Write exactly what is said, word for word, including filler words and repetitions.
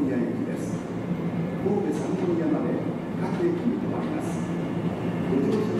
宮行きです。神戸三宮まで各駅に停まります。ご乗車